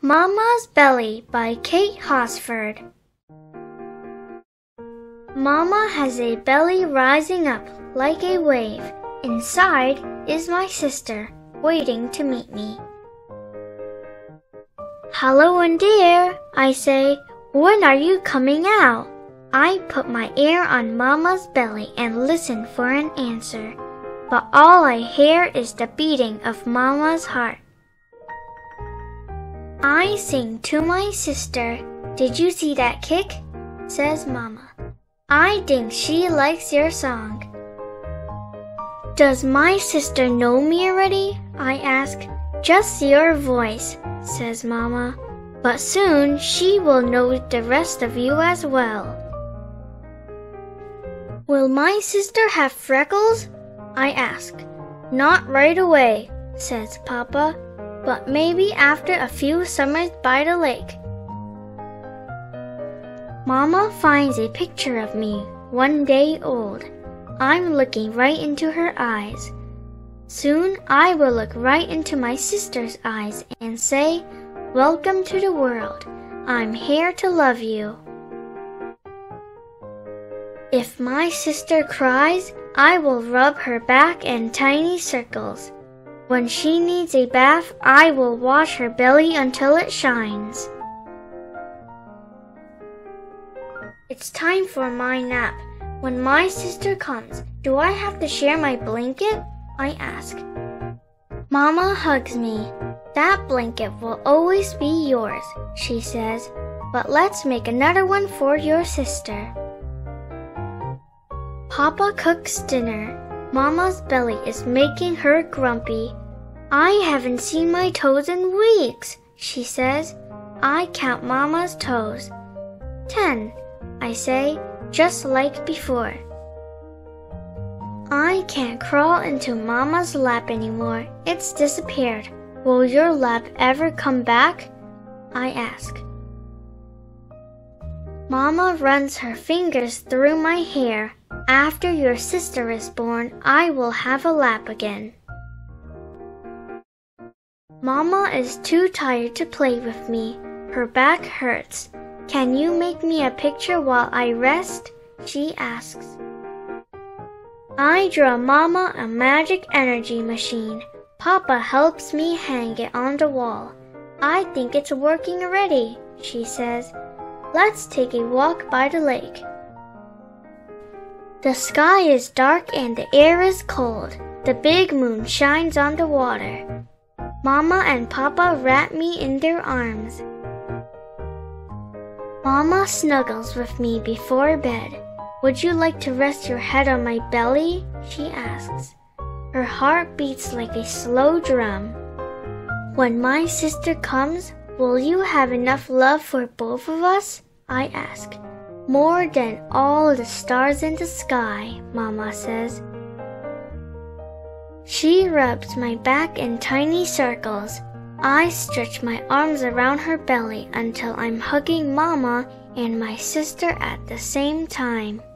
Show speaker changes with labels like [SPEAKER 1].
[SPEAKER 1] Mama's Belly by Kate Hosford. Mama has a belly rising up like a wave. Inside is my sister, waiting to meet me. Hello in there, I say. When are you coming out? I put my ear on Mama's belly and listen for an answer, but all I hear is the beating of Mama's heart. I sing to my sister, "Did you see that kick?" says Mama. I think she likes your song. Does my sister know me already? I ask. Just your voice, says Mama. But soon she will know the rest of you as well. Will my sister have freckles? I ask. Not right away, says Papa, but maybe after a few summers by the lake. Mama finds a picture of me, 1 day old. I'm looking right into her eyes. Soon I will look right into my sister's eyes and say, "Welcome to the world. I'm here to love you." If my sister cries, I will rub her back in tiny circles. When she needs a bath, I will wash her belly until it shines. It's time for my nap. When my sister comes, do I have to share my blanket? I ask. Mama hugs me. That blanket will always be yours, she says, but let's make another one for your sister. Papa cooks dinner. Mama's belly is making her grumpy. I haven't seen my toes in weeks, she says. I count Mama's toes. 10, I say, just like before. I can't crawl into Mama's lap anymore. It's disappeared. Will your lap ever come back? I ask. Mama runs her fingers through my hair. After your sister is born, I will have a lap again. Mama is too tired to play with me. Her back hurts. Can you make me a picture while I rest? She asks. I draw Mama a magic energy machine. Papa helps me hang it on the wall. I think it's working already, she says. Let's take a walk by the lake. The sky is dark and the air is cold. The big moon shines on the water. Mama and Papa wrap me in their arms. Mama snuggles with me before bed. Would you like to rest your head on my belly? She asks. Her heart beats like a slow drum. When my sister comes, will you have enough love for both of us? I ask. More than all the stars in the sky, Mama says. She rubs my back in tiny circles. I stretch my arms around her belly until I'm hugging Mama and my sister at the same time.